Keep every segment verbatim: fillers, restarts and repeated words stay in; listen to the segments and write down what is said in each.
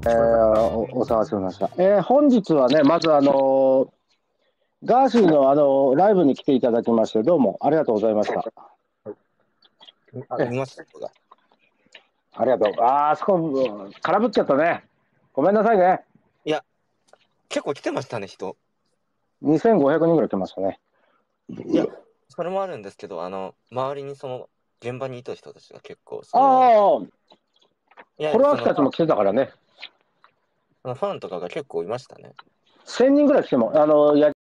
えー、お、お探ししました。えー、本日はね、まずあのーガーシーのあのーライブに来ていただきまして、どうもありがとうございました。 あ、 え、 見ました、動画。 ありがとう。あー、あそこ、うん空振っちゃったね。ごめんなさいね。 いや、結構来てましたね、人。 にせんごひゃくにんぐらい来ましたね。 いや、それもあるんですけど、あの、周りにその、現場にいた人たちが結構、その、 ああ、 いわゆコロワーるそのファン、 クたちも来てたからね。 そのファンとかが結構いましたね。 せんにんぐらい来ても、あのー、や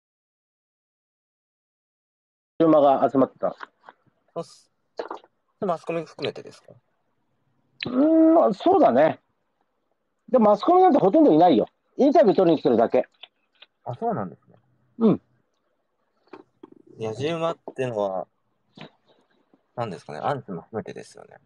じ馬が集まってた。 そうっす。マスコミ含めてですか？ うーん、そうだね。でもマスコミなんてほとんどいないよ。インタビュー取りに来てるだけ。 あ、そうなんですね。 うん。 野じ馬ってのは、何ですかね、アンチも含めてですよね。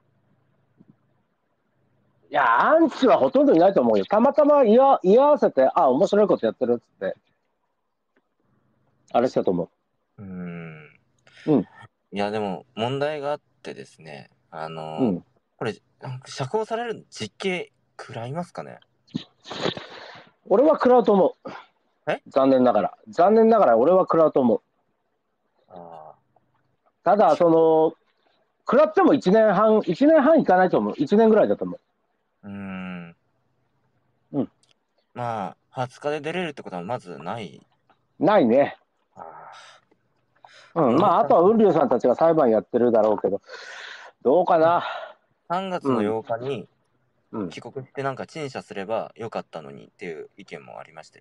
いや、アンチはほとんどいないと思うよ。たまたま居合居合わせて、あ、面白いことやってるっつって、あれしたと思うーん。 う。うん、 いや、でも、問題があってですね、あの、 うん。 これ、なんか釈放される実刑食らいますかね？ 俺は食らうと思う。 え残念ながら。残念ながら俺は食らうと思う。 ああただ、 ー、 その、食らってもいちねんはん、いちねんはんいかないと思う。いちねんぐらいだと思うーん。 う。うん。 まあ、はつかで出れるってことはまずない。 ないね。 ああ、 うん。 もうなんかまあ、あとは雲龍さんたちが裁判やってるだろうけど、どうかな。 さんがつのうん。 ようかにうん。 帰国してなんか陳謝すればよかったのにっていう意見もありまして。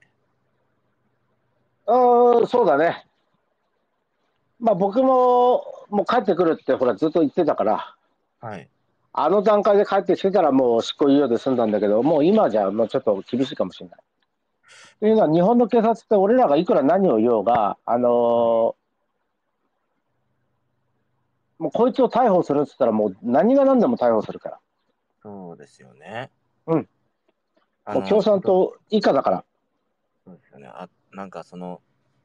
うーん、そうだね。まあ僕も、もう帰ってくるってほらずっと言ってたから、 はい。 あの段階で帰ってきてたらもう執行猶予で済んだんだけど、もう今じゃもうちょっと厳しいかもしれない。というのは日本の警察って俺らがいくら何を言おうが、あのーもうこいつを逮捕するっつったらもう何が何でも逮捕するから。 そうですよね。 うん。もう共あの、本当産党以下だから。 そうですよね。あ、なんかその、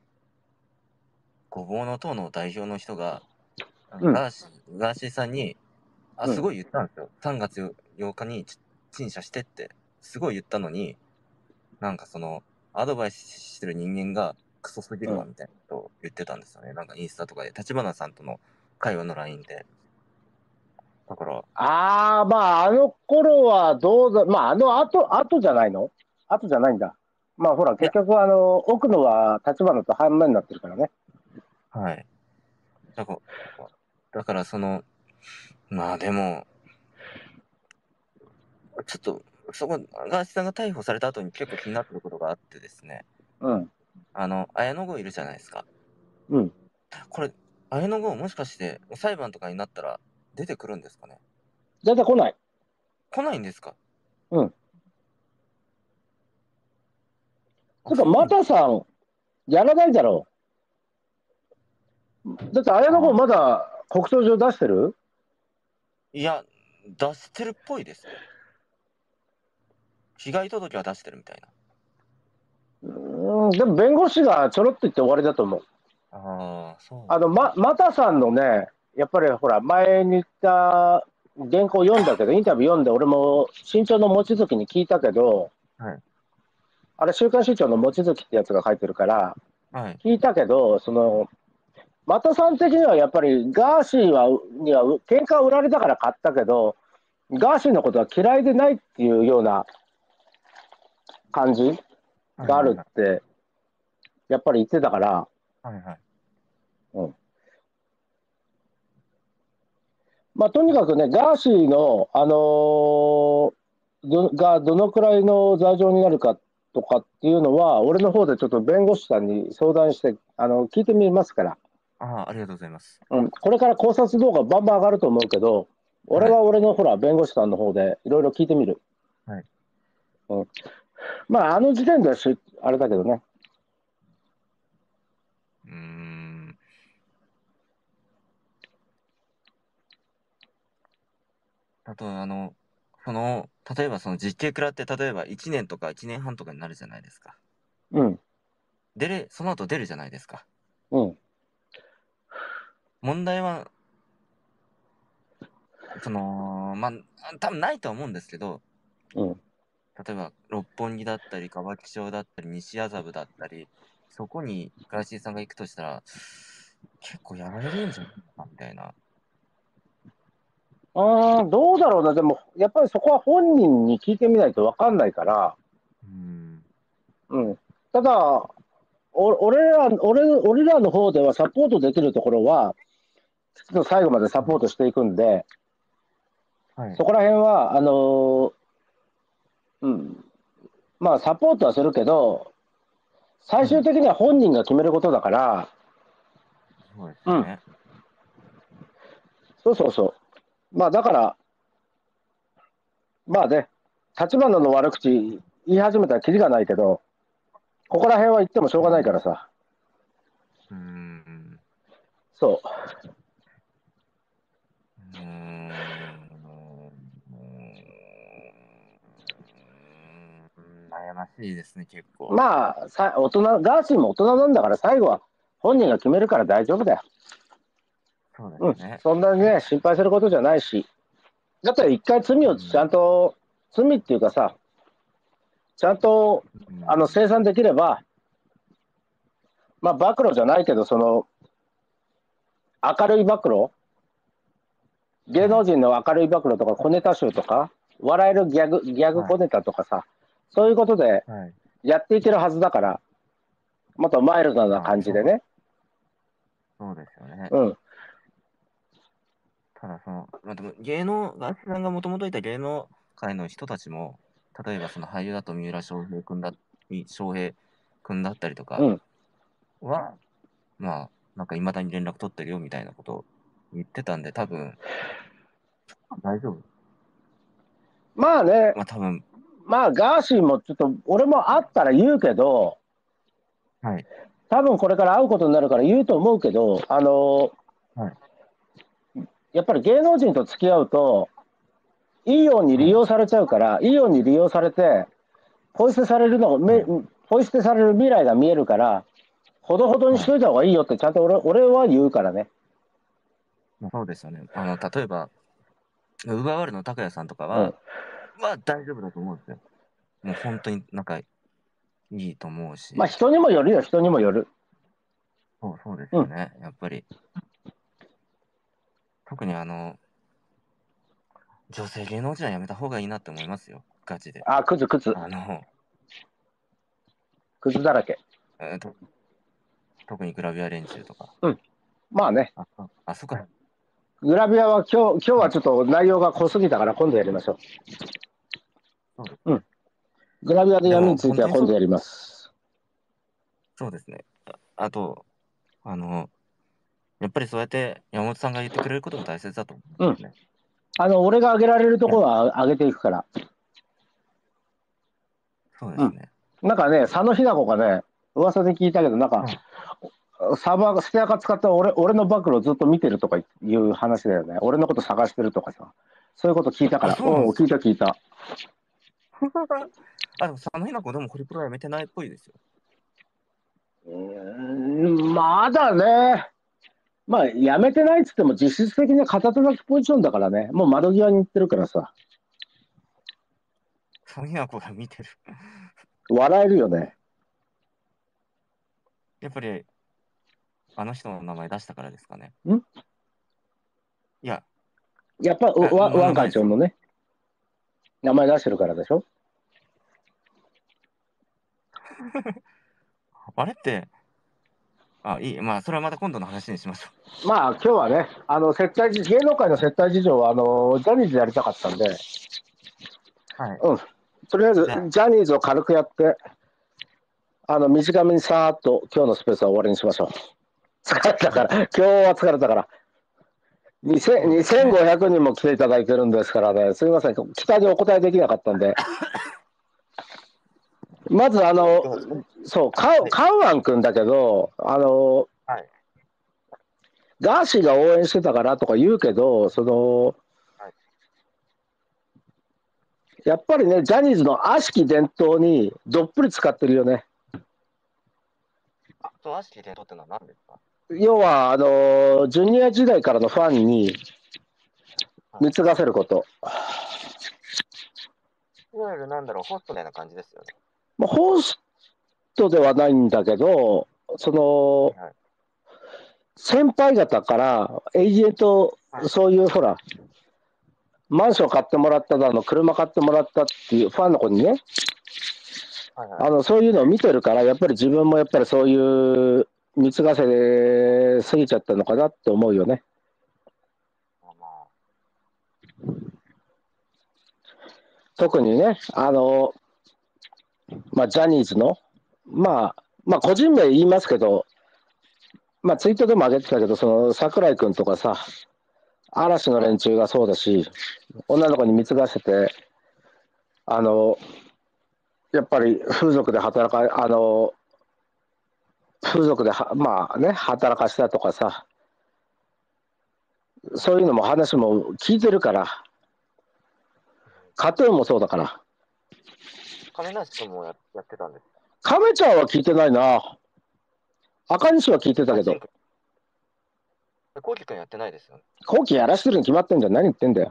ごぼうの党の代表の人が、あのうん。 ガーシー、ガーシーさんに、あ、 うん。 すごい言ったんですよ。さんがつようかにち陳謝してって、すごい言ったのに、なんかその、アドバイスしてる人間がクソすぎるわ、 うん。 みたいなことを言ってたんですよね。なんかインスタとかで、立花さんとの会話の ライン で。だから、 ああ、まああの頃はどうだ、まああの後、後じゃないの後じゃないんだ。まあほらいや、 結局あの、奥野は立花と反面になってるからね。 はい。だから、だからその、まあでも、ちょっと、そこ、ガーシーさんが逮捕された後に結構気になってることがあってですね、 うん。 あの、綾野剛いるじゃないですか。 うん。 これ、綾野剛もしかして裁判とかになったら出てくるんですかね？ 出てこない。 来ないんですか？ うん。 あ、 てか、まそうなんだ。 たさん、やらないだろう。だって、綾野剛あ、 まだ告訴状出してる。 いや、出してるっぽいですね。被害届は出してるみたいな。 うん、でも弁護士がちょろっと言って終わりだと思う。 ああ、そうあの、ま、またさんのね、やっぱりほら、前に言った原稿読んだけど、インタビュー読んで、俺も新潮の望月に聞いたけど、 はい。 あれ、週刊新潮の望月ってやつが書いてるから、 はい。 聞いたけど、その、又さん的にはやっぱりガーシーはには喧嘩を売られたから買ったけど、ガーシーのことは嫌いでないっていうような感じがあはいはいはい。 るって、やっぱり言ってたから、 はいはい。 うん。まあ、とにかくね、ガーシーの、あのーどがどのくらいの罪状になるかとかっていうのは、俺の方でちょっと弁護士さんに相談して、あの聞いてみますから、 ああ、ありがとうございます。 うん、これから考察動画バンバン上がると思うけど、俺はい。 は俺のほら弁護士さんの方でいろいろ聞いてみる。 はい。 うん、まあ、あの時点ではしあれだけどね。 うーん。あと、あの、その、例えばその実刑食らって、例えばいちねんとかいちねんはんとかになるじゃないですか。 うん、 出れ、その後出るじゃないですか。 うん、 問題は、その、まあ、多分ないとは思うんですけど、 うん。 例えば六本木だったり、歌舞伎町だったり、西麻布だったり、そこにガーシーさんが行くとしたら、結構やられるんじゃないかみたいな。 うーん、どうだろうな。でも、やっぱりそこは本人に聞いてみないと分かんないから、 うん。 うん。ただ、お俺ら、俺、俺らの方ではサポートできるところは、最後までサポートしていくんで、 はい。 そこら辺は、あのーうん、まあ、サポートはするけど、最終はい。 的には本人が決めることだから、 そうですうん、 よね。 そうそうそう。まあ、だから、まあね、立花の悪口言い始めたらキリがないけど、ここら辺は言ってもしょうがないからさ。 うん。うんそう。 うーん悩ましいですね、結構。 まあ、さ大人、ガーシーも大人なんだから、最後は本人が決めるから大丈夫だよ。 そうでうん。 すね。 そんなにね、心配することじゃないし。だったら一回罪をちゃんうん。 と、罪っていうかさ、ちゃんと、 うん。 あの、清算できれば、まあ、暴露じゃないけど、その、明るい暴露、芸はい。 能人の明るい暴露とか、小ネタ集とか、笑えるギャグ、ギャグはい。 小ネタとかさ、そういうことではい。 やっていけるはずだから、もっとマイルドなまあ、そう、 感じでね。 そうですよね。 うん。 ただ、その、まあ、でも芸能、ガーシーさんがもともといた芸能界の人たちも、例えばその俳優だと三浦翔平君だ、翔平君だったりとかうん。 は、まあ、なんか未だに連絡取ってるよみたいなことを言ってたんで、多分、大丈夫。 まあね、 まあ、多分、 まあ、ガーシーもちょっと、俺も会ったら言うけど、 はい。 多分これから会うことになるから言うと思うけど、あの、 はい。 やっぱり芸能人と付き合うと、いいようにはい。 利用されちゃうから、いいように利用されて、ポイ捨てされるのめ、 はい。 ポイ捨てされる未来が見えるから、ほどほどにしはい。 といた方がいいよってちゃんと俺俺は言うからね。 まあ、そうですよね。あの、例えば、ウーバーワールドの拓也さんとかうん。 は、まあ大丈夫だと思うんですよ。もう本当に仲いいと思うまあし、 人にもよるよ、人にもよる。 そう、そうですうん。 よね。やっぱり、特にあの、女性芸能人はやめた方がいいなって思いますよ。ガチで。 あ、クズクズ。 あの、 クズだらけ。 えーと、特にグラビア連中とか。 うん。まあね。 あ、あ、あそっか。 グラビアは今日、今日はあ、 ちょっと内容が濃すぎたから今度やりましょそうですう。うね。 ん。グラビアででも、 闇については本当にそう、 今度やります。 そうですね。あ、あと、あの、やっぱりそうやって山本さんが言ってくれることも大切だと思うんうん。 ですね。 あの、俺が上げられるといや、 ころは上げていくから。 そうでうん。 すね。 なんかね、佐野日奈子がね、噂で聞いたけど、なんか、 はい。 サーバーがステアカ使った俺俺の暴露をずっと見てるとかいう話だよね。俺のこと探してるとかさ。そういうこと聞いたかあ、 ら。うん、 そうなんですか。 聞いた聞いた。 あ、でも、佐野日な子でもホリプロやめてないっぽいですよ。 うーん、まだね。まあ、やめてないっつっても実質的に片手書きポジションだからね。もう窓際に行ってるからさ。 佐野日な子が見てる。 笑えるよね。 やっぱり、あの人の名前出したからですかね。 んいや、 やっぱえ、 ワワンなんでもないですよ。 会長のね、名前出してるからでしょ。 あれって、あ、いい。まあ、それはまた今度の話にしましょまあ今日はね、あの接待芸能界の接待事情はあのジャニーズでやりたかったんで、 う。はい。 うん。とりあえずじゃジャニーズを軽くやって、あの短めにさーっと今日のスペースは終わりにしましょう。疲れたあ、はい。 から、今日は疲れたから。 そうですね。 にせんごひゃくにんも来ていただいてるんですからね、すみません、期待にお答えできなかったんで、まず、あの、 どうですか？ そう、カウはい。 カウアン君だけど、あの、 はい。 ガーシーが応援してたからとか言うけど、その、 はい。 やっぱりね、ジャニーズの悪しき伝統にどっぷり使ってるよね。 そう、悪しき伝統ってのは何ですか？ 要は、あの、ジュニア時代からのファンにはい。 貢がせること。 いわゆるなんだろう、ホストみたいな感じですよね。 まあ、ホストではないんだけど、その、 はいはい先輩方からエージェント、 はいそういうほら、マンション買ってもらっただの、車買ってもらったっていうファンの子にね、 はいはい。 あの、そういうのを見てるから、やっぱり自分もやっぱりそういう貢がせすぎちゃったのかなって思うよね。 まあまあ、 特にね、あの、まあ、ジャニーズの、まあ、まあ、個人名言いますけど、まあ、ツイートでも上げてたけど、その、桜井くんとかさ、嵐のはい連中がそうだし、女の子に貢がせて、あの、やっぱり風俗で働か、あの、風俗では、まあね、働かせたとかさ、 はい。 そういうのも話も聞いてるから、カトゥーンもそうだから。 亀梨君もや、やってたんです。 亀ちゃんは聞いてないな。赤西は聞いてたけど、 あ、ジン君、コウキ君やってないですよね。 後期やらしてるに決まってんじゃん。何言ってんだよ。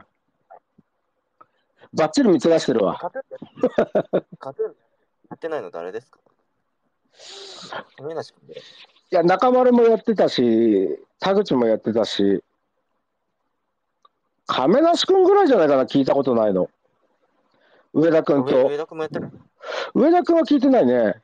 バッチリ貢がしてるえ、 わ。 カトゥーンや、カトゥーンやってないの誰ですか？亀梨君で。 いや、中丸もやってたし、田口もやってたし、亀梨くんぐらいじゃないかな、聞いたことないの。上田くあ、上、 んと。 上田君もやってる。 上田くんは聞いてないね。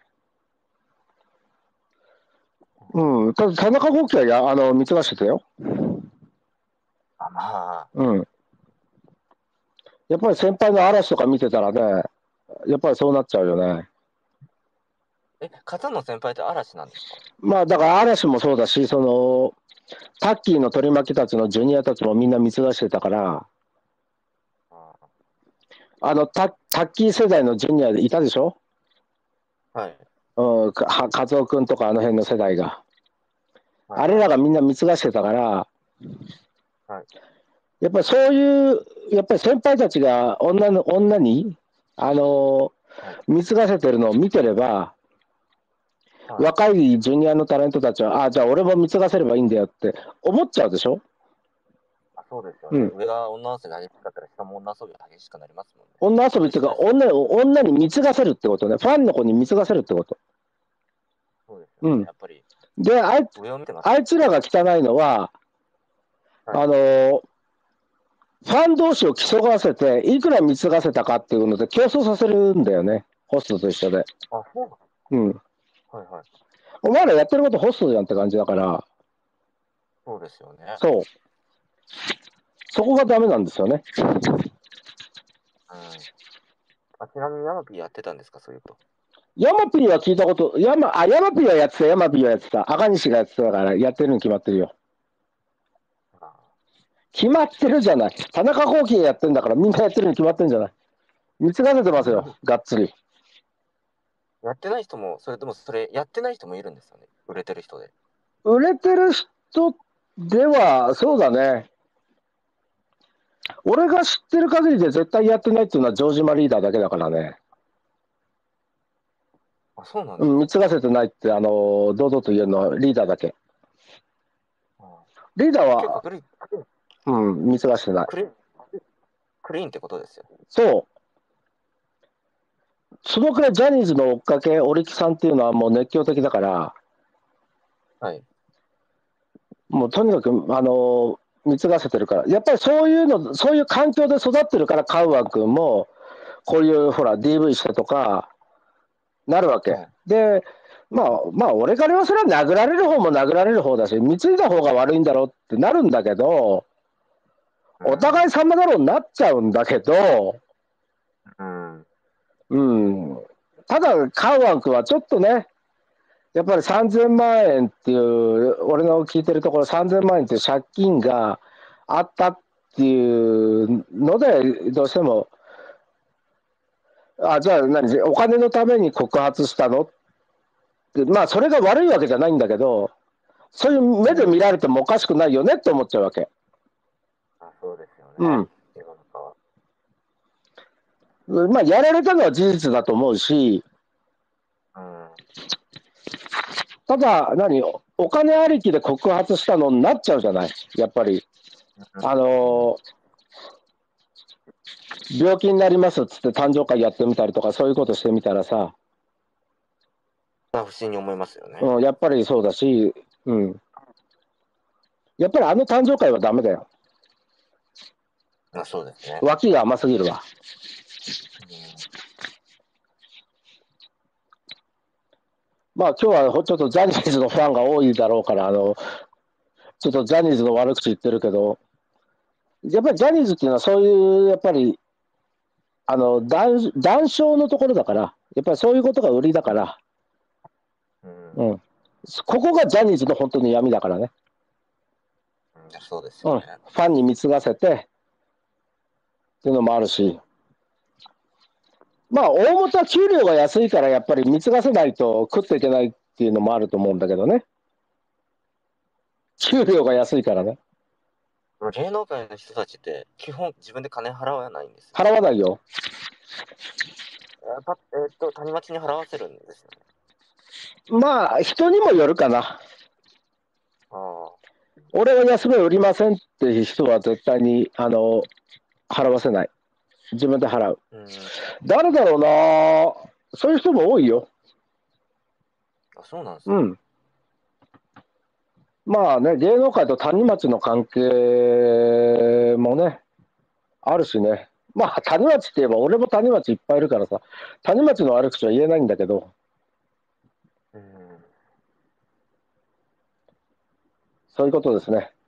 うん。ただ、田中幸喜はや、あの、貢がしてたよ。 あ、まあ、 うん。やっぱり先輩の嵐とか見てたらね、やっぱりそうなっちゃうよね。 え、カズの先輩って嵐なんですか？ まあ、だから嵐もそうだし、その、タッキーの取り巻きたちのジュニアたちもみんな貢がしてたから、 ああのタ、タッキー世代のジュニアでいたでしょ？ はい。 うん、か、カツオくんとかあの辺の世代が。 はいはい。 あれらがみんな貢がしてたから、 はい。 やっぱりそういう、やっぱり先輩たちが女の、女に、あの、 はい。 貢がせてるのを見てれば、 はい。 若いジュニアのタレントたちは、あ、じゃあ俺も貢がせればいいんだよって思っちゃうでしょ？ あ、そうですよね。 うん。 上が女遊び激しかったら下も女遊び激しくなりますもんね。 女遊びっていうか、 一緒ですよ。 女を、女に貢がせるってことね。ファンの子に貢がせるってこと。 そうですよね。 うん。 やっぱりで、あいつ、 上を見てます。 あいつらが汚いのは、 はい。 あの、ファン同士を競わせて、いくら貢がせたかっていうので競争させるんだよね。ホストと一緒で。 あ、そうなん。 うん。 はいはい。 お前らやってることホストじゃんって感じだから、 そうですよね。 そう。そこがダメなんですよね。 うん。あ、ちなみにヤマピーやってたんですか、そういうと。 ヤマピーは聞いたこと、ヤマ、あ、ヤマピーはやってた、ヤマピーはやってた。赤西がやってたから、やってるに決まってるよ。 あ決まってるじゃない。田中幸喜がやってんだから、みんなやってるに決まってるんじゃない。貢がせてますよ、がっつり。 やってない人も、それともそれやってない人もいるんですよね。売れてる人で。 売れてる人では、そうだね。俺が知ってる限りで絶対やってないっていうのは城島リーダーだけだからね。 あ、そうなんうん、 ですか。 貢がせてないって、あの、堂々と言えるのはリーダーだけ。 あリーダーは、 結構クリうん、貢がしてない。 クリクリーンってことですよ。 そう。そのくらいジャニーズの追っかけ、オリキさんっていうのはもう熱狂的だから、 はい。 もうとにかく、あの、貢がせてるから。やっぱりそういうの、そういう環境で育ってるから、カウアン君も、こういうほら、ディーブイ してとか、なるわけ。 はい。 で、まあ、まあ、俺からはそれは殴られる方も殴られる方だし、貢いだ方が悪いんだろうってなるんだけど、お互い様だろうになっちゃうんだけど、 うん。うん。 うん。ただ、カウアン君はちょっとね、やっぱりさんぜんまん円っていう、俺の聞いてるところさんぜんまん円っていう借金があったっていうので、どうしても、あ、じゃあ何、お金のために告発したのって、まあ、それが悪いわけじゃないんだけど、そういう目で見られてもおかしくないよねって思っちゃうわけ。 あ、そうですよね。 うん。 世の中は。 まあ、やられたのは事実だと思うし、 うん。 ただ、何、お金ありきで告発したのになっちゃうじゃない、やっぱり。あの病気になりますっつって誕生会やってみたりとか、そういうことしてみたらさ、 まあ不審に思いますよね。 うん、やっぱりそうだし、うん。やっぱりあの誕生会はダメだよ。 まあそうですね。 脇が甘すぎるわ。 うん、 まあ今日はちょっとジャニーズのファンが多いだろうから、あの、ちょっとジャニーズの悪口言ってるけど、やっぱりジャニーズっていうのはそういう、やっぱり、あの、談談笑のところだから、やっぱりそういうことが売りだから、 うん、 うん。ここがジャニーズの本当に闇だからね。 うんそうですうん。 よね。 ファンに貢がせてっていうのもあるし、まあ大元は給料が安いからやっぱり貢がせないと食っていけないっていうのもあると思うんだけどね。給料が安いからね。 芸能界の人たちって基本自分で金払わないんですよ。 払わないよ。 やっぱえっと谷町に払わせるんですよね。 まあ人にもよるかな。 ああ、 俺は安値売りませんっていう人は絶対にあの払わせない。自分で払う。 うん、 誰だろうな。そういう人も多いよ。 あ、そうなんですか。 うん。まあね、芸能界と谷町の関係もね、あるしね。まあ谷町って言えば俺も谷町いっぱいいるからさ、谷町の悪口は言えないんだけど、 うん、 そういうことですね。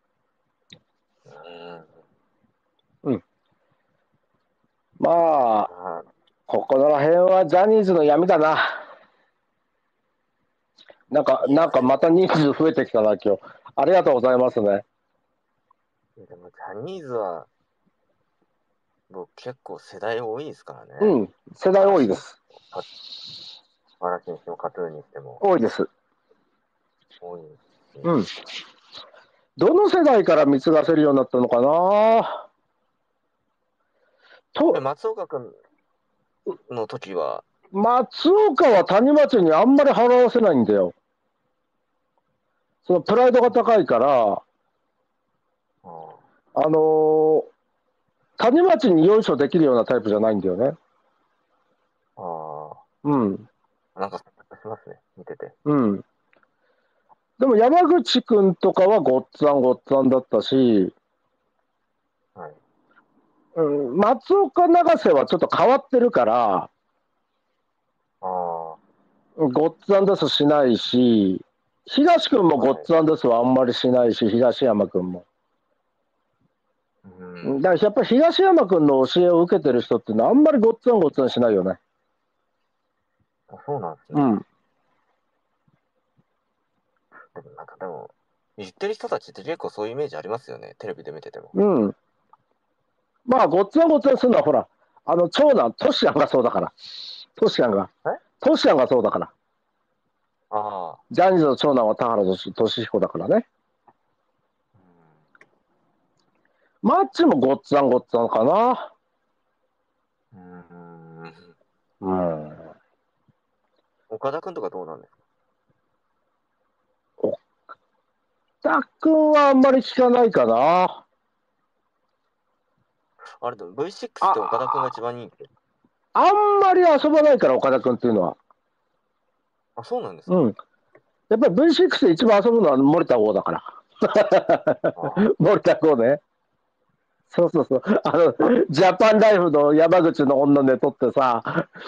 うん、 うん。まあ、 あここら辺はジャニーズの闇だな。なんか、 いやなんかまた人数増えてきたな、今日。ありがとうございますね。 でもジャニーズは僕結構世代多いですからね。 うん、世代多いです。 嵐にしてもカトゥーンにしても多いです。 多いですし、 うん。どの世代から貢がせるようになったのかなと、 松岡君の時は、 松岡は谷町にあんまり払わせないんだよ。そのプライドが高いから、 ああのー谷町によいしょできるようなタイプじゃないんだよね。 あ、 うん。 なんかしますね、見てて。 うん。でも山口くんとかはごっつぁんごっつぁんだったし、 はい。 うん、松岡永瀬はちょっと変わってるから、 ああ、 ごっつぁんですしないし、東くんもごっつぁんですはあんまりしないし、東山くんも。 うん、 だからやっぱり東山くんの教えを受けてる人っていうのはあんまりごっつぁんごっつぁんしないよね。 あ、そうなんですね。 うん。 でもなんかでも、言ってる人たちって結構そういうイメージありますよね、テレビで見てても。 うん。まあ、ごっつぁんごっつぁんするのはほら、あの、長男、トシヤンがそうだから。トシヤンが。 えトシヤンがそうだから。 ああ、 ジャニーズの長男は田原俊彦だからね。マッチもごっつぁんごっつぁんかな。 うん、うん、 うん。 岡田君とかどうなんですか？ たっくんはあんまり聞かないかな。 あれでも ブイシックス って岡田君が一番人気。 あんまり遊ばないから、岡田くんっていうのは。 あ、そうなんですか？ うん。やっぱり ブイシックス で一番遊ぶのは森田剛だから。 あ森田剛ね。そうそうそう。あの、ジャパンライフの山口の女で撮ってさ、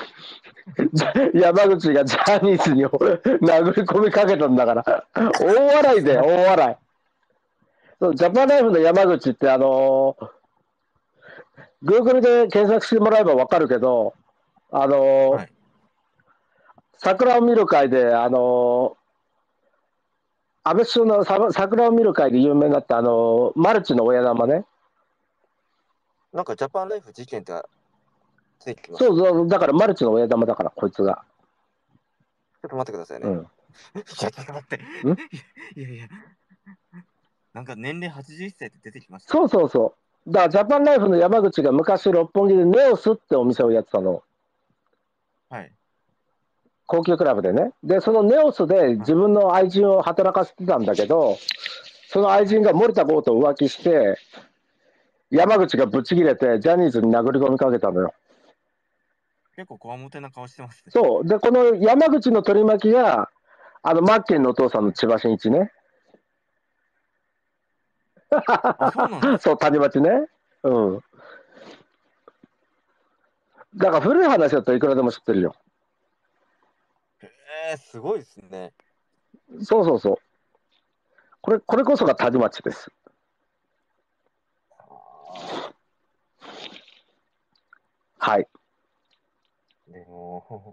山口がジャニーズに殴り込みかけたんだから、大笑いで、大笑い。そうジャパンライフの山口ってあのー、Google で検索してもらえばわかるけど、あのーはい。 桜を見る会で、あのー、安倍首相のさ桜を見る会で有名になったあのー、マルチの親玉ね。 なんかジャパンライフ事件って出てきました。 そうそう、だからマルチの親玉だから、こいつが。 ちょっと待ってくださいね。 うん。 いや、ちょっと待って。 んいやいや、なんか年齢はちじゅっさいって出てきました。 そうそうそう。だからジャパンライフの山口が昔六本木でネオスってお店をやってたの。 はい。 高級クラブでね。で、そのネオスで自分の愛人を働かせてたんだけど、その愛人が森田剛と浮気して、 山口がぶち切れて、ジャニーズに殴り込みかけたのよ。 結構こわもてな顔してますね。 そう。で、この山口の取り巻きが、あの、マッケンのお父さんの千葉真一ね。 あ、そうなんです。 そう、谷町ね。うん。だから古い話だったらいくらでも知ってるよ。 へえ、すごいですね。 そうそうそう。これ、これこそが谷町です。 あはい。 ーでも、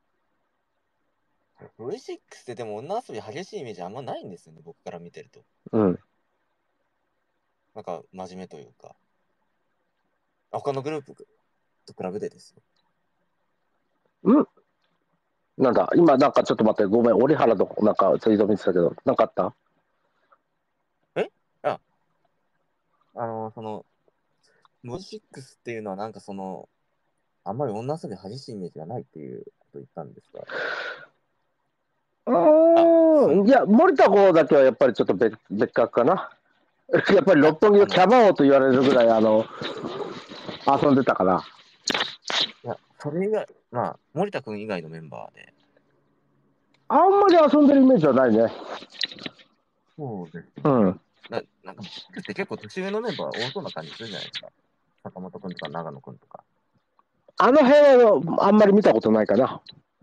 ブイシックス ってでも女遊び激しいイメージあんまないんですよね、僕から見てると。 うん。 なんか真面目というか。他のグループと比べてですよ。 うんなんだ、今なんかちょっと待って、ごめん、折原となんかツイート見てたけど、なんかあった？ えあ、あの、その、ブイシックス っていうのはなんかその、あんまり女遊び激しいイメージがないっていうことを言ったんですが。 うあ、そーん、 の、 いや、森田剛だけはやっぱりちょっと別別格かな。やっぱりあ、 六本木のあの、 キャバ王と言われるぐらい、あの、遊んでたから。 いや、それ以外、まあ、森田くん以外のメンバーで。 あんまり遊んでるイメージはないね。 そうですうね。 ん。 な、なんか、僕って結構年上のメンバー多そうな感じするじゃないですか。坂本くんとか長野くんとか。 あの辺はあんまり見たことないかな。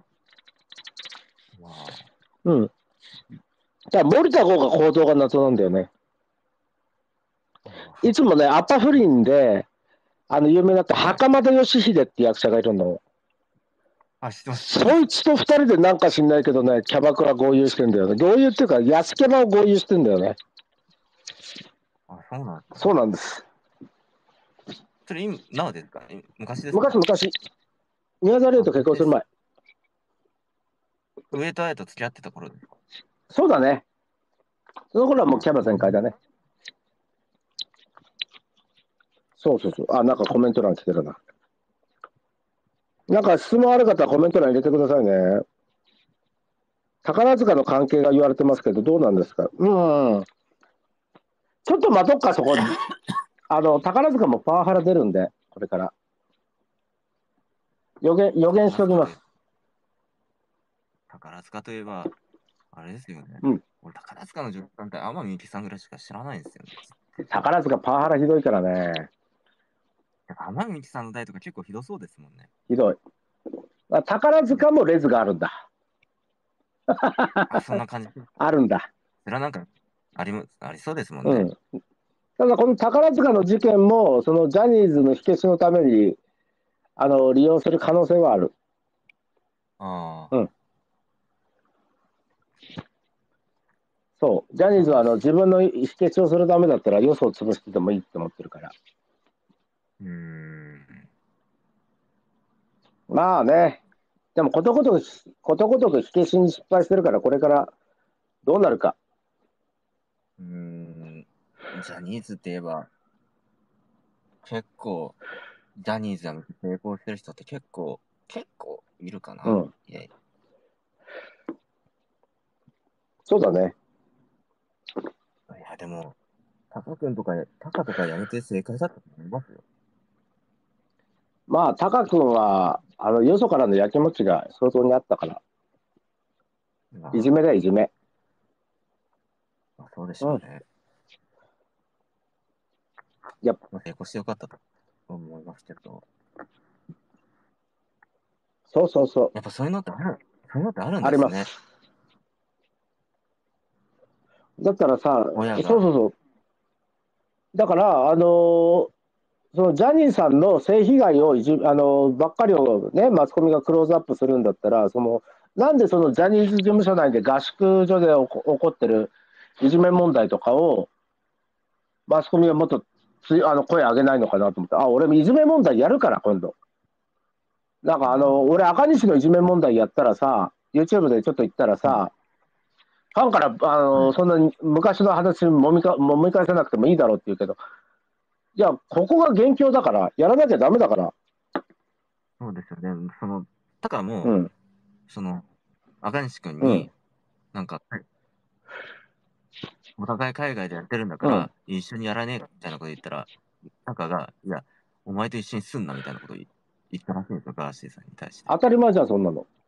まあ、 うん。だから森田剛が行動が謎なんだよね。いつもね、アパフリンで、あの、有名だったはい。 袴田義秀って役者がいるの。 あ、知ってます、知ってます。 そいつと二人でなんか知んないけどね、キャバクラ合流してんだよね。合流っていうか、安キャバを合流してんだよね。 あ、そうなんですね。 そうなんです。 それ今、なおですか？い昔です昔、 か？ 昔、宮沢りえあ、 と結婚する昔。 前。 上戸彩と付き合ってた頃ですか？ そうだね。その頃はもうキャバ全開だあね。そうそうそう。あ、なんかコメント欄来てるな。なんか質問ある方はコメント欄入れてくださいね。宝塚の関係が言われてますけど、どうなんですか？うん。ちょっと待とっか、そこ。あの、宝塚もパワハラ出るんで、これから。予言、予言しておきます。 宝塚といえば、宝塚といえば、あれですよね。 うん。 俺、宝塚の女官って天海祐希さんぐらいしか知らないんですよね。 宝塚パワハラひどいからね。 やっぱ天海祐希さんの代とか結構ひどそうですもんね。 ひどい。宝塚もレズがあるんだ。 あ、そんな感じ。 あるんだ。 それはなんか、ありも、ありそうですもんね。 うん。ただこの宝塚の事件も、そのジャニーズの火消しのために、あの、利用する可能性はある。 ああ、 うん。そう。ジャニーズはあのそうです。 自分の火消しをするためだったら、よそを潰しててもいいって思ってるから。 うーん。 まあね。でもことごとく、ことごとく火消しに失敗してるから、これからどうなるか。 うーん。ジャニーズって言えば、結構、ジャニーズが成功してる人って結構、結構いるかな。 うん。 いや、いそうだね。 やでも、タカ君とか、タカとかやめて正解だったと思いますよ。 まあ、タカ君は、あの、よそからのやきもちが相当にあったから、 まいじめだよ、いじめ。 あ、まあ、そうでしうん。 ょうね。 やっまあ、成功してよかったと思いますけど。 そうそうそう。 やっぱそういうのってある、そういうのってあるんありですね。 ます。だったらさ、 親が。 そうそうそう。だから、あのーそのジャニーさんの性被害をいじ、あのーばっかりをね、マスコミがクローズアップするんだったら、その、なんでそのジャニーズ事務所内で合宿所で起こ起こってるいじめ問題とかを、マスコミはもっとつあの声上げないのかなと思って、あ、俺いじめ問題やるから、今度。なんかあの、俺あ赤西のいじめ問題やったらさ、YouTube でちょっと言ったらあ、はい。 さ、ファンからあのはい。 そんなに昔の話もみかもみ返さなくてもいいだろうって言うけど、いや、ここが元凶だから、やらなきゃダメだから。 そうですよね。その、だからもう、 うん、 その、赤西君うん、 に、なんか、お互い海外でやってるんだかうん。 ら、一緒にやらねえかみたいなこと言ったら、 なんかが、いや、お前と一緒にすんなみたいなことを言言ったらしいんですよ、ガーシーさんに対して。 当たり前じゃん、そんなの。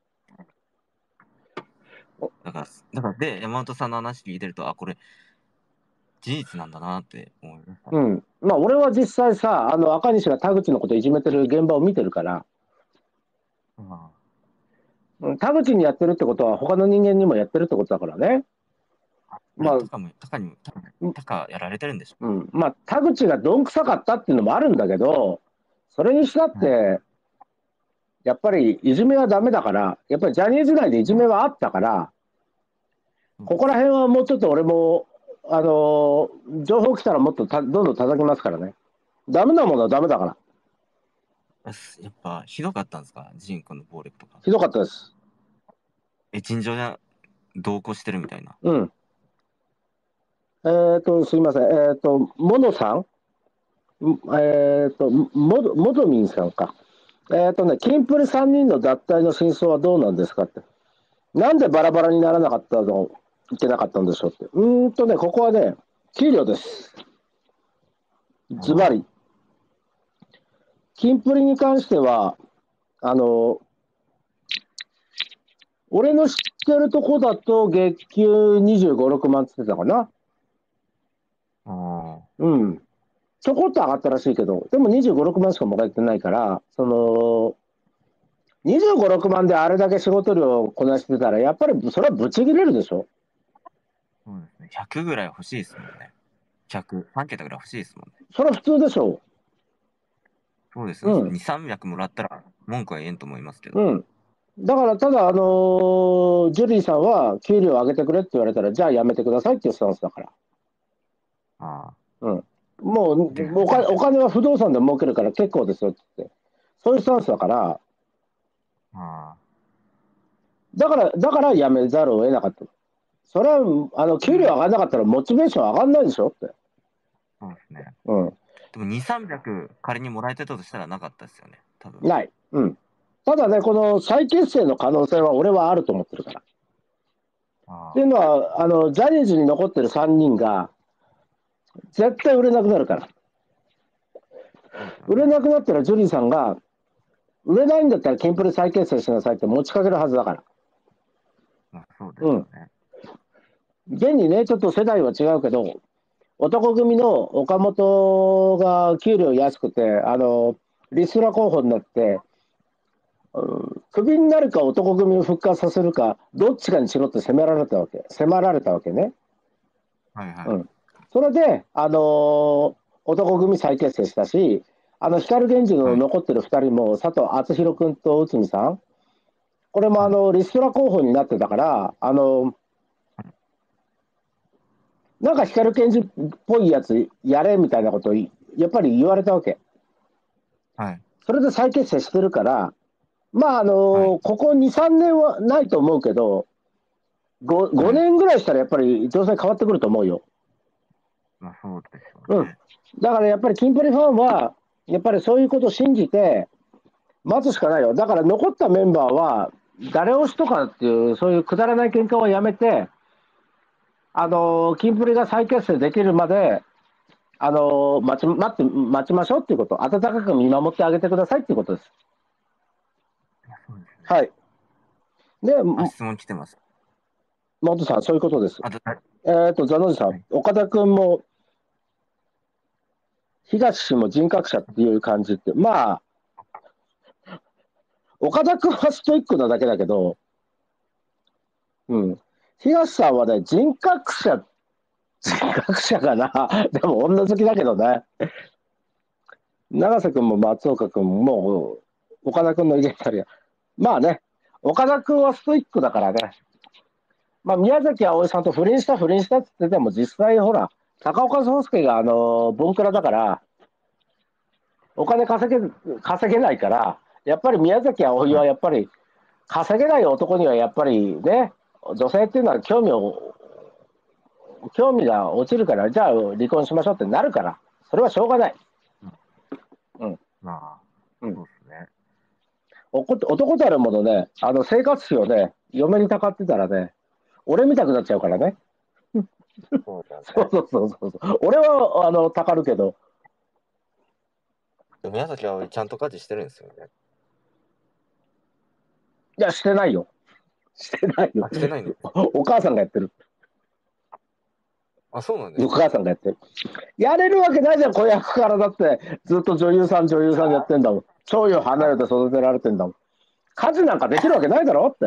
だから、だからで、山本さんの話聞いてると、あ、これ、事実なんだなって思いましたね。 うん。まあ、俺は実際さ、あの、赤西が田口のこといじめてる現場を見てるから、 あうん田口にやってるってことは、他の人間にもやってるってことだからね。 あ、 まあ、 タカも、タカにも、タカタカやられてるんでしょ。 うん。まあ、田口がどんくさかったっていうのもあるんだけど、それにしたっはて、やっぱりいじめはダメだから、やっぱりジャニーズ内でいじめはあったから、 うんここら辺はもうちょっと俺も、あのー情報来たらもっとたどんどん叩きますからね。ダメなものはダメだから。 やっやっぱ、ひどかったんですか、ジン君の暴力とか。 ひどかったです。 え、尋常で同行してるみたいな。 うん。えっ、と、すいません。えっ、と、モノさんんえっ、と、モド、モドミンさんか。えっ、とね、キンプリさんにんの脱退の真相はどうなんですかって。なんでバラバラにならなかったのいけなかったんでしょうって。うーんとね、ここはね、給料です。ズバあリ。キンプリに関しては、あの、俺の知ってるとこだと月給にじゅうご、ろくまんって言ってたかな。 あ、あうん。ちょこっと上がったらしいけど、でもにじゅうご、ろくまんしかもらえてないから、その、にじゅうご、ろくまんであれだけ仕事量をこなしてたら、やっぱりそれはブチ切れるでしょ。 そうですね。ひゃくぐらい欲しいですもんね。ひゃく、さん桁ぐらい欲しいですもんね。 それは普通でしょそうですう。 よ。 うん。 に、さんびゃくもらったら文句は言えんと思いますけど。 うん。だから、ただ、あのージュリーさんは給料上げてくれって言われたら、じゃあやめてくださいっていうスタンスだから。 ああ。 うん。もう、 で、 お金お金は不動産で儲けるから結構ですよって言って。そういうスタンスだから、 ああ。 だから、だから辞めざるを得なかった。それは、あの、給料上がんなかったらモチベーション上がんないでしょって。 そうですね。 うん。 でもに、さんびゃく仮にもらえてたとしたらなかったですよね。多分。 ない。うん。ただね、この再結成の可能性は俺はあると思ってるから。っていうあのは、あの、ジャニーズに残ってるさんにんが、絶対売れなくなるから。 あ。そうですよ売れね。 なくなったらジュリーさんが、売れないんだったらキンプリ再結成しなさいって持ちかけるはずだから。 まあ、そうですうん。 よね。 現にね、ちょっと世代は違うけど、男組の岡本が給料安くて、あの、リストラ候補になって、うんクビになるか男組を復活させるか、どっちかにしろって迫られたわけ。迫られたわけね。 はいはい。 うん。それで、あのー男組再結成したし、あの、光源氏のはい。 残ってるふたりも、佐藤敦弘君と内海さん、これもあはい。 の、リストラ候補になってたから、あの、なんか光源氏っぽいやつやれみたいなことをやっぱり言われたわけ。 はい。 それで再結成してるから、まああのはい。 ここに、さんねんはないと思うけど、5, 5 はい。 年ぐらいしたらやっぱり情勢変わってくると思うよ。 まあ、そうでしょううん。 ね。 だからやっぱりキンプリファンは、やっぱりそういうことを信じて待つしかないよ。だから残ったメンバーは、誰推しとかっていう、そういうくだらない喧嘩をやめて、あのキンプリが再結成できるまで、あの待ち待って待ちましょうっていうこと、温かく見守ってあげてくださいっていうことです。 まあ、そうですね。 はい。で、 あ、質問来てます。 元さん、そういうことです。 あと、はい。 えっ、と、ザノジさん、岡田君も、東氏も人格者っていう感じって、まあ、岡田君はストイックなだけだけど、うん。東さんはね、人格者、人格者かな。でも、女好きだけどね。永瀬君も松岡君も、もう、岡田君の入れたり、まあね、岡田君はストイックだからね。まあ、宮崎あおいさんと不倫した、不倫したって言ってても、実際、ほら、高岡壮介が、あの、ボンクラだから、お金稼げ稼げないから、やっぱり宮崎あおいはい。 はやっぱり稼げない男にはやっぱりね、女性っていうのは興味を興味が落ちるから、じゃあ離婚しましょうってなるから、それはしょうがない。 うん、 うん、 まあ、 うん。 そうですね。 男たるものね、あの生活費をね、嫁にたかってたらね、俺見たくなっちゃうからね。 そうだそうね。 そうそうそう。俺はあのたかるけど、 宮崎あおいちゃんと家事してるんですよね。 いや、してないよ。してないよ。 あ、してないの？ お母さんがやってる。 あ、そうなんですおか。 母さんがやってる。やれるわけないじゃん、子役からだって。ずっと女優さん、女優さんやってんだもん。長女離れて育てられてんだもん。家事なんかできるわけないだろって。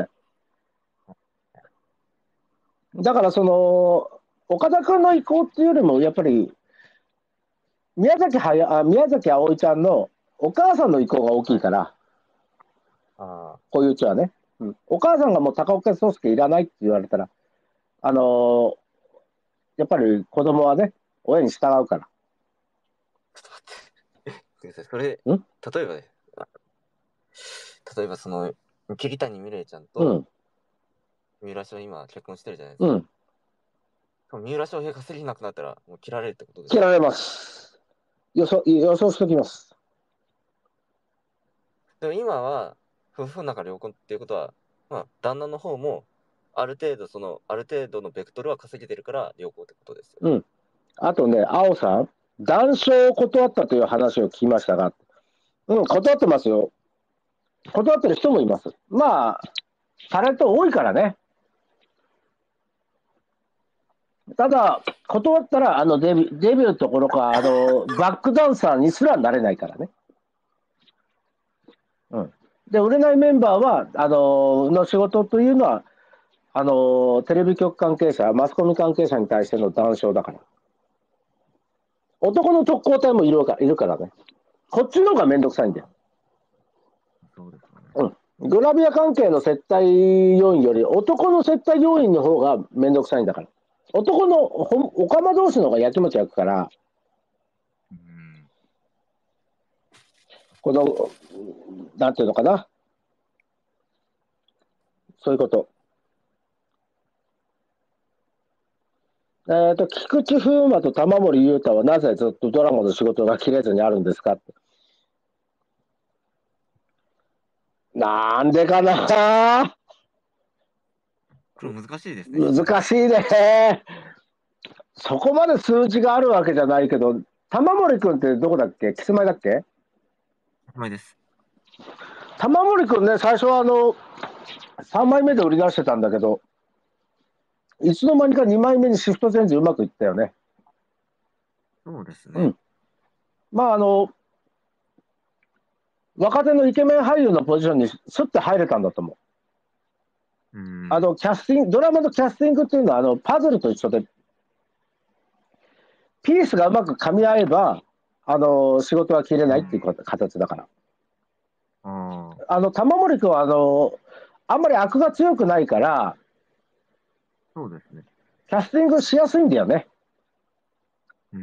だからその、岡田君の意向っていうよりも、やっぱり、宮崎はや、あ宮崎あおいちゃんのお母さんの意向が大きいから、 あこういううちはね。うん、お母さんがもう高岡壮介いらないって言われたら、あのーやっぱり子供はね、親に従うから。 ちょっと待って。すみません、それ、 ん例えばね、例えばその、桐谷美玲ちゃんうとん、 三浦翔平今結婚してるじゃないですか。 うん。 その三浦翔平が稼げなくなったら、もう切られるってことですか？ 切られます。予想、予想しときます。 でも今は、夫婦仲良好っていうことは、まあ、旦那の方も、ある程度、その、ある程度のベクトルは稼げてるから良好ってことですよ。 うん。あとね、青さん、談笑を断ったという話を聞きましたが、うん、断ってますよ。断ってる人もいます。まあ、タレント多いからね。ただ、断ったら、あのデビ、デビューところか、あの、バックダンサーにすらなれないからね。うん。で、売れないメンバーは、あの、の仕事というのは、あの、テレビ局関係者、マスコミ関係者に対しての談笑だから。男の特攻隊もいるかいるからね。こっちの方がめんどくさいんだよ。 そうですよね。 うん。グラビア関係の接待要員より、男の接待要員の方がめんどくさいんだから。男のほおかま同士の方がやきもち焼くから、 うん。 この、なんていうのかな。そういうこと。えっ、と、菊池風磨と玉森裕太はなぜずっとドラマの仕事が切れずにあるんですかって。なんでかな。 これ難しいですね。 難しいね。そこまで数字があるわけじゃないけど、玉森君ってどこだっけ？キスマイだっけ？ うまいです。 玉森君ね、最初はあの、さんまいめで売り出してたんだけど、いつの間にかにまいめにシフトチェンジうまくいったよね。 そうですね。 うん。まああの、若手のイケメン俳優のポジションにスッて入れたんだと思う。 うん。 あの、キャスティング、ドラマのキャスティングっていうのは、あの、パズルと一緒で、ピースがうまく噛み合えば、あの、仕事は切れないっていう形だから。 ああ、 あの、玉森君は、あの、あんまり悪が強くないから、 そうですね。 キャスティングしやすいんだよね。 うん。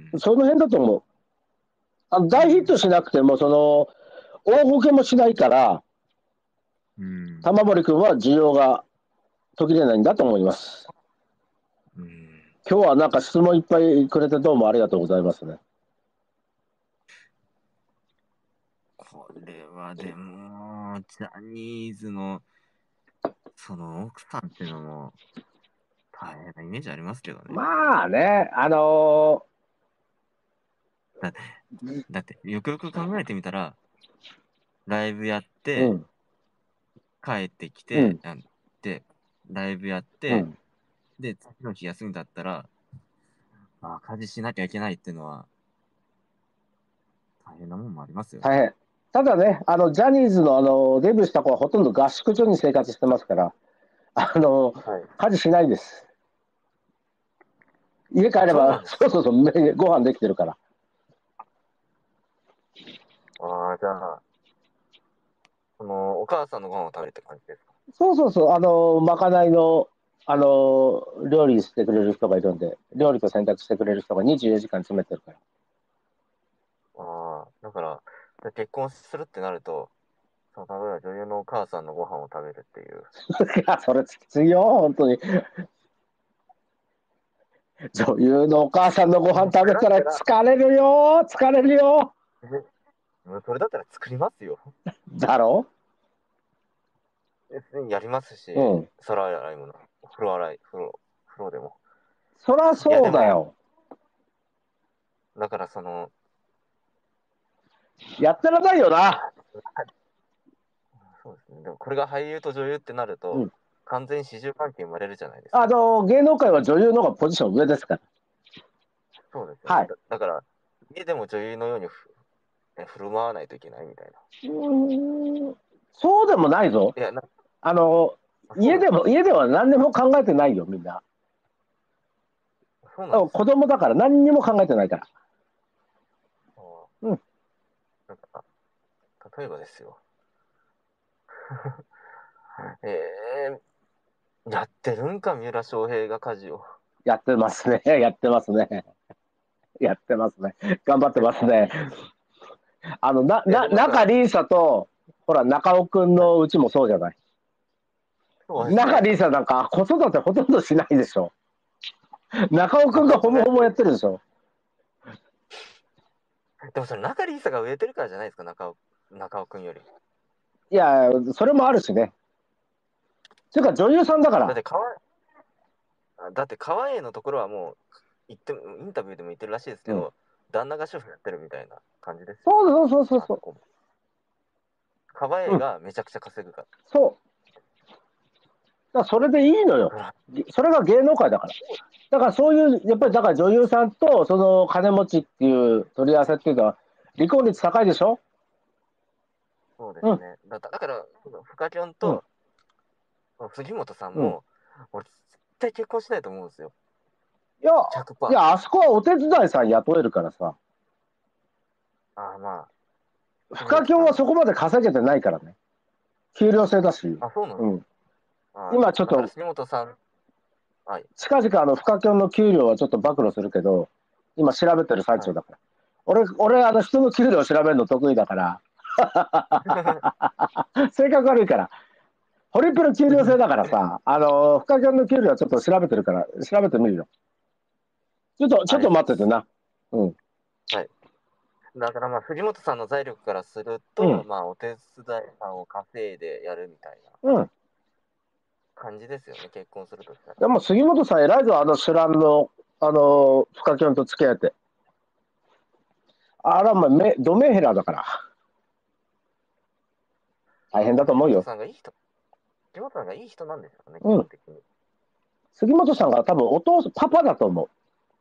その辺だと思う。あの大ヒットしなくても、その、大ボケもしないから、 うん。 玉森君は需要が途切れないんだと思います。 うん。 今日はなんか質問いっぱいくれてどうもありがとうございますね。 これはでも、ジャニーズの、その奥さんっていうのも大変なイメージありますけどね。 まあね、あのだって、だってよくよく考えてみたら、ライブやっー、うて、 ん、 帰ってきて、 うん、 あで、ライブやって、 うん。 で、次の日休みだったら、あ、家事しなきゃいけないっていうのは、大変なもんもありますよね。 大変。ただね、あの、ジャニーズのあの、デビューした子はほとんど合宿所に生活してますから、あの、 はい。 家事しないです。家帰あ、 れば、 そうなんですか。 そうそうそう、めご飯できてるから。 ああ、じゃあ、その、お母さんのご飯を食べるって感じですか。 そうそうそう、あの、まかないの、あの、料理してくれる人がいるんで、料理と洗濯してくれる人がにじゅうよじかん詰めてるから。 ああ、だから、で結婚するってなると、その、例えば女優のお母さんのご飯を食べるっていう。 いや、それきついよ、本当に。女優のお母さんのご飯食べたら疲れるよ、疲れるよ。 えもうそれだったら作りますよ。 だろ別にやりますし、 う？うん。 皿洗いもな、風呂洗い、風呂、風呂でも。 そりゃいや、でも、 そうだよ。 だからその、 やってらんないよな。 そうですね。でもこれが俳優と女優ってなると、 うん、 完全に始終関係生まれるじゃないですか。 あの芸能界は女優の方がポジション上ですから。 そうですよね。 はい。 だだから、家でも女優のようにふ、ね、振る舞わないといけないみたいな。 うーん、そうでもないぞ。 いや、なあのあそうなん家でも家では何にも考えてないよみんな。 そうなんです子供だから何にも考えてないから。 あーうん。 なんか、例えばですよ。えー、やってるんか、三浦翔平が家事を。 やってますね。やってますね。やってますね。頑張ってますね。あの、な、 いや、 な、 でもなんか、 中里依紗と、ほら、中尾くんはい、 のうちもそうじゃない。 そうですね。 中里依紗なんか子育てほとんどしないでしょ。中尾くんが中尾くんがやってる。 ほぼほぼやってるでしょ。 でもそれ、中里依紗が植えてるからじゃないですか、中尾、中尾くんより。 いや、それもあるしね。ていうか女優さんだから。 だって、川、だって川栄のところはもう、言っても、インタビューでも言ってるらしいですけど、 うん、 旦那が主婦やってるみたいな感じですよ。 そうそうそうそう。 あそこも。川栄がめちゃくちゃ稼ぐから。 そう。だからそれでいいのよ。それが芸能界だから。だからそういう、やっぱりだから女優さんとその金持ちっていう取り合わせっていうのは離婚率高いでしょ。 そうでうん、 すね。だだから、フカキョンうん。 と杉本さんうん。 も、俺、絶対結婚しないと思うんですよ。 いや、 ひゃくパーセント。 いや、あそこはお手伝いさん雇えるからさ。 ああ、まあ、 フ杉本さん。 カキョンはそこまで稼げてないからね。給料制だし。 あ、そうなんですうん。 か。あ今ちょっと、 だから杉本さん、はい。 近々あの、フカキョンの給料はちょっと暴露するけど、今調べてる最はい。 中だから。俺、俺、あの、人の給料調べるの得意だから。性格悪いから。ホリプロ給料制だからさ、あの、フカキョンの給料はちょっと調べてるから、調べてみるよ。ちょっと、ちょっとありがとうございます。 待っててな。うん。 はい。だからまあ、藤本さんの財力からすると、 うん。 まあ、お手伝いさんを稼いでやるみたいなうん。 感じですよね、結婚するとしたら。 でも杉本さん偉いぞ、あの、シュランの、あの、フカキョンと付き合えて。あら、まあ、め、ドメヘラだから。大変だと杉本思うよ。 さんがいい人、杉本さんがいい人なんですよね、基うん。 本的に。 杉本さんが多分お父さん、パパだと思う。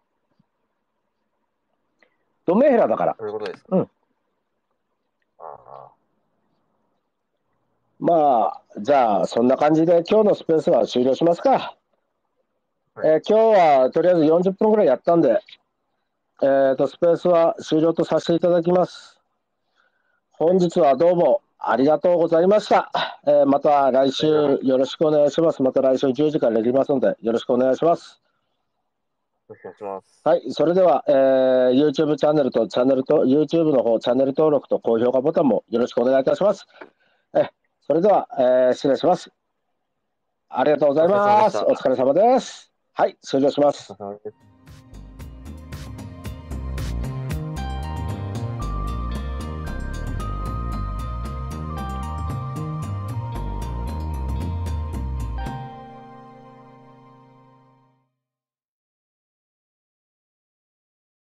ドメヘラだから。 そういうことですか。 うん。 ああ。 まあ、じゃあ、そんな感じで今日のスペースは終了しますか。 はい。 えー今日はとりあえずよんじゅっぷんぐらいやったんで、えーと、スペースは終了とさせていただきます。本日はどうもありがとうございました。えーまた来週よろしくお願いします。また来週じゅうじからやりますので、よろしくお願いします。 よろしくお願いします。 はい、それでは、えー YouTube チャンネルとチャンネルと YouTube の方チャンネル登録と高評価ボタンもよろしくお願いいたします。えそれでは、えー失礼します。ありがとうございお疲れ様でます。 した。 お疲れ様です。はい、終了します。 お疲れ様です。